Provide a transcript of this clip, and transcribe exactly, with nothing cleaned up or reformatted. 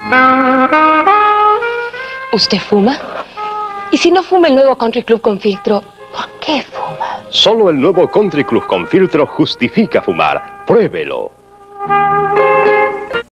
¿Usted fuma? ¿Y si no fuma el nuevo Country Club con filtro, por qué fuma? Solo el nuevo Country Club con filtro justifica fumar. Pruébelo.